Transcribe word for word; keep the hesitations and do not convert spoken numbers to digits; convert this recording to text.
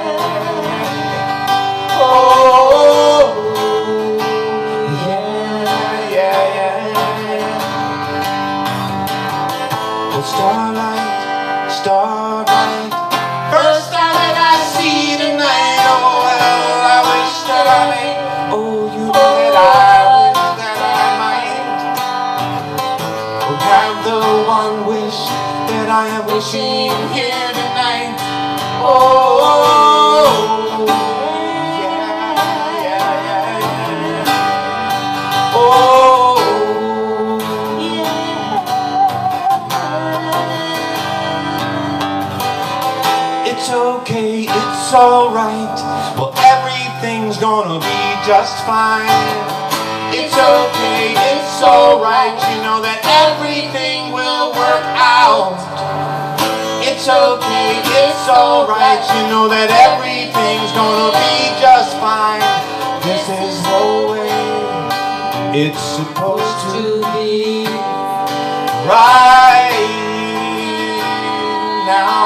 Oh, yeah, yeah, yeah. Oh, starlight, starlight, first time that I see tonight. Oh, well, I wish that I may. Oh, you know that I wish that I might. Oh, have the one wish that I am wishing here tonight. Oh, yeah, yeah, yeah, yeah. Oh, yeah. It's okay, it's alright. Well, everything's gonna be just fine. It's okay, it's alright. You know that everything will work out. It's okay, it's alright. You know that everything's gonna be just fine. This is the way it's supposed to be right now.